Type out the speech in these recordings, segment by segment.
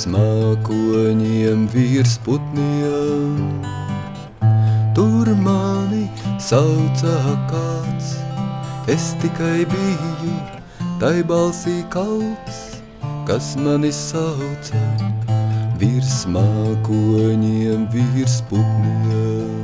mākoņiem virs putniem. Tur mani sauca kāds, es tikai biju tai balsī kalps, kas mani sauca virs mākoņiem virs putniem.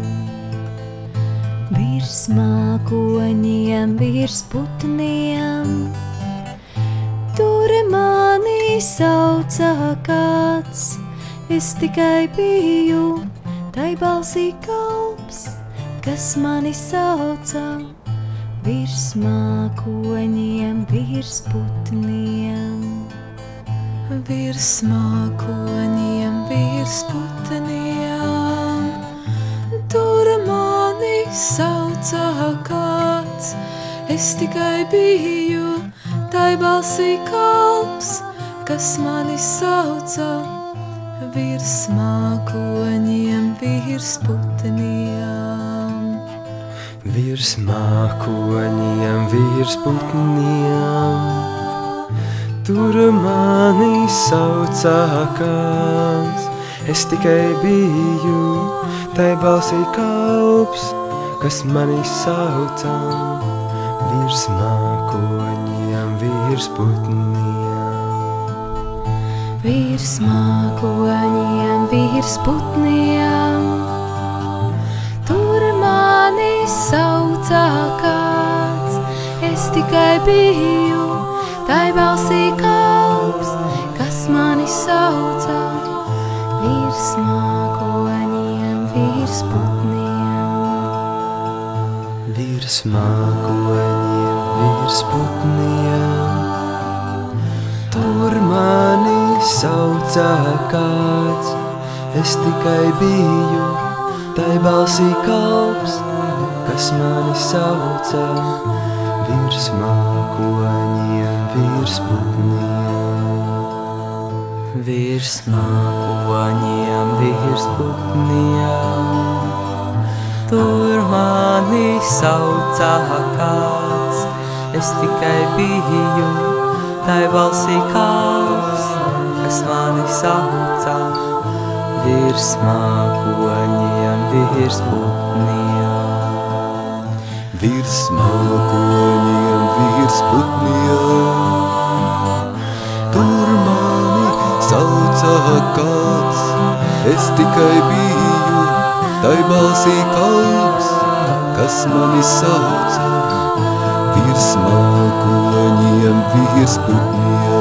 Virs mākoņiem virs putniem, tur mani sauca kāds, es tikai biju tai balsī kalps, kas mani sauca virs mākoņiem virs putniem. Virs mākoņiem virs putniem, tur mani sauca kāds, es tikai biju tai balsī kalps, kas mani sauca virs mākoņiem virs putniem. Virs mākoņiem virs putniem, tur mani sauca kāds, es tikai biju tai balsī kalps, kas mani sauca virs mākoņiem virs putniem. Virs mākoņiem virs putniem, tur mani sauca kāds, es tikai biju tai balsī kalps, kas mani sauca virs mākoņiem virs putniem. Virs mākoņiem virs putniem, tur mani sauca kāds, es tikai biju tai balsī kalps, kas mani sauca virs mākoņiem virs putniem. Virs mākoņiem virs putniem, tur mani sauca kāds, es tikai biju tai balsī kalps, kas mani sauca virs mākoņiem virs putniem. Virs mākoņiem virs putniem, tur mani sauca kāds, es tikai biju tai balsī kalps, kas mani sauca virs mākoņiem virs putniem.